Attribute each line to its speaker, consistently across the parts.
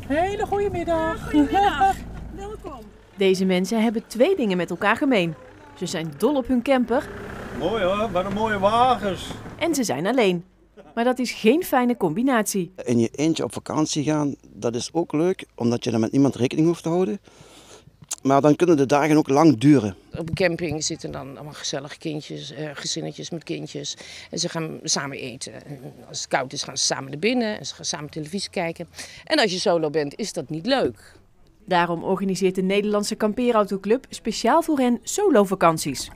Speaker 1: Hele goede middag.
Speaker 2: Goedemiddag, welkom.
Speaker 3: Deze mensen hebben 2 dingen met elkaar gemeen. Ze zijn dol op hun camper
Speaker 4: Mooi hoor, wat een mooie wagens.
Speaker 3: en ze zijn alleen. Maar dat is geen fijne combinatie.
Speaker 5: In je eentje op vakantie gaan, dat is ook leuk, omdat je dan met niemand rekening hoeft te houden. Maar dan kunnen de dagen ook lang duren.
Speaker 2: Op een camping zitten dan allemaal gezellige kindjes, gezinnetjes met kindjes. En ze gaan samen eten. En als het koud is gaan ze samen naar binnen en ze gaan samen televisie kijken. En als je solo bent is dat niet leuk.
Speaker 3: Daarom organiseert de Nederlandse Kampeerautoclub speciaal voor hen solo-vakanties.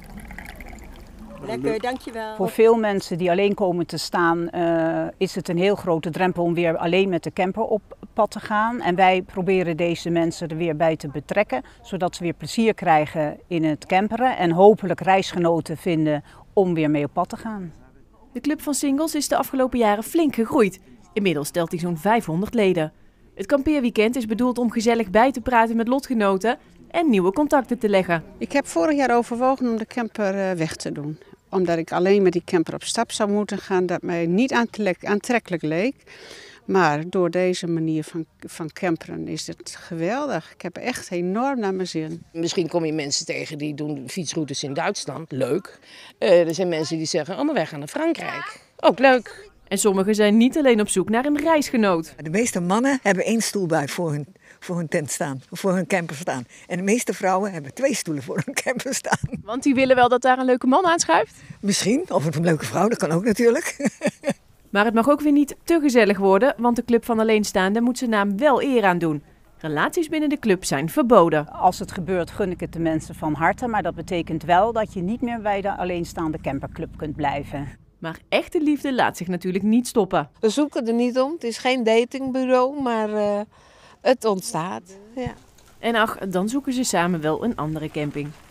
Speaker 6: Lekker, dankjewel.
Speaker 7: Voor veel mensen die alleen komen te staan is het een heel grote drempel om weer alleen met de camper op pad te gaan. En wij proberen deze mensen er weer bij te betrekken, zodat ze weer plezier krijgen in het camperen en hopelijk reisgenoten vinden om weer mee op pad te gaan.
Speaker 3: De Club van Singles is de afgelopen jaren flink gegroeid. Inmiddels telt hij zo'n 500 leden. Het kampeerweekend is bedoeld om gezellig bij te praten met lotgenoten en nieuwe contacten te leggen.
Speaker 8: Ik heb vorig jaar overwogen om de camper weg te doen. Omdat ik alleen met die camper op stap zou moeten gaan, dat mij niet aantrekkelijk leek. Maar door deze manier van camperen is het geweldig. Ik heb echt enorm naar mijn zin.
Speaker 2: Misschien kom je mensen tegen die doen fietsroutes in Duitsland. Leuk. Er zijn mensen die zeggen, oh maar wij gaan naar Frankrijk. Ook leuk.
Speaker 3: En sommigen zijn niet alleen op zoek naar een reisgenoot.
Speaker 9: De meeste mannen hebben 1 stoelbuis voor hun tent staan, voor hun camper staan. En de meeste vrouwen hebben 2 stoelen voor hun camper staan.
Speaker 3: Want die willen wel dat daar een leuke man aanschuift.
Speaker 9: Misschien, of een leuke vrouw, dat kan ook natuurlijk.
Speaker 3: Maar het mag ook weer niet te gezellig worden, want de Club van Alleenstaanden moet zijn naam wel eer aan doen. Relaties binnen de club zijn verboden.
Speaker 7: Als het gebeurt gun ik het de mensen van harte, maar dat betekent wel dat je niet meer bij de alleenstaande camperclub kunt blijven.
Speaker 3: Maar echte liefde laat zich natuurlijk niet stoppen.
Speaker 10: We zoeken er niet om. Het is geen datingbureau, maar het ontstaat. Ja.
Speaker 3: En ach, dan zoeken ze samen wel een andere camping.